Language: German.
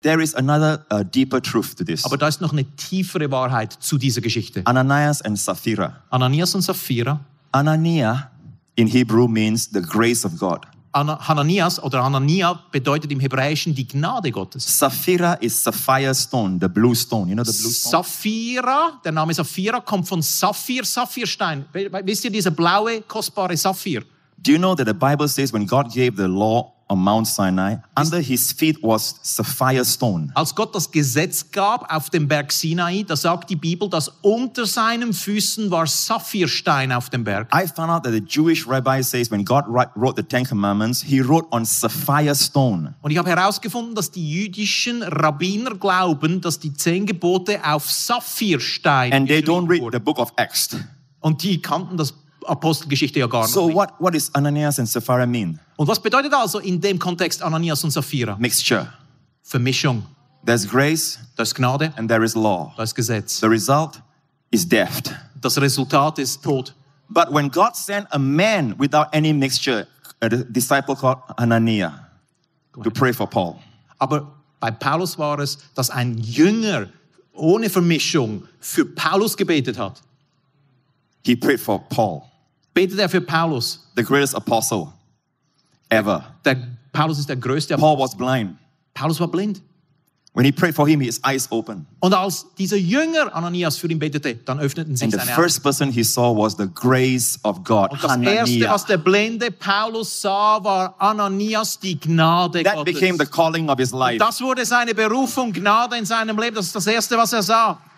there is another deeper truth to this. Aber da ist noch eine tiefere Wahrheit zu dieser Geschichte. Ananias and Sapphira. Ananias und Sapphira. Anania in Hebrew means the grace of God. Hananias oder Anania bedeutet im Hebräischen die Gnade Gottes. Sapphira is sapphire stone, the blue stone. You know the blue stone? Sapphira, der Name Sapphira kommt von Saphir, Saphirstein. Wisst ihr, dieser blaue, kostbare Saphir? Do you know that the Bible says when God gave the law on Mount Sinai, under his feet was sapphire stone. Als Gott das Gesetz gab auf dem Berg Sinai, da sagt die Bibel, dass unter seinen Füßen war Saphirstein auf dem Berg. I found out that the Jewish rabbi says when God wrote the Ten Commandments, he wrote on sapphire stone. Und ich habe herausgefunden, dass die jüdischen Rabbiner glauben, dass die 10 Gebote auf Saphirstein And they don't geschrieben read the wurden. book of Acts. Und die kannten das Apostelgeschichte ja gar noch So nicht. what does Ananias and Sapphira mean? Und was bedeutet also in dem Kontext Ananias und Sapphira? Mixture. Vermischung. There's grace Das ist Gnade, and there is law. das ist Gesetz. The result is death. Das Resultat ist Tod. But when God sent a man without any mixture, a disciple called Ananias, to pray for Paul. Aber bei Paulus war es, dass ein Jünger ohne Vermischung für Paulus gebetet hat. He prayed for Paul, Betet er für Paulus. the greatest apostle ever. Paulus ist der größte Paul was blind. Paulus war blind. When he prayed for him, his eyes opened. Und als dieser Jünger Ananias für ihn betete, dann öffneten sich And the seine first Augen. person he saw was the grace of God. Und das Erste, Hananiah. was der blinde Paulus sah, war Ananias, die Gnade That Gottes. became the calling of his life. Das wurde seine Berufung, Gnade in seinem Leben. Das ist das Erste, was er sah.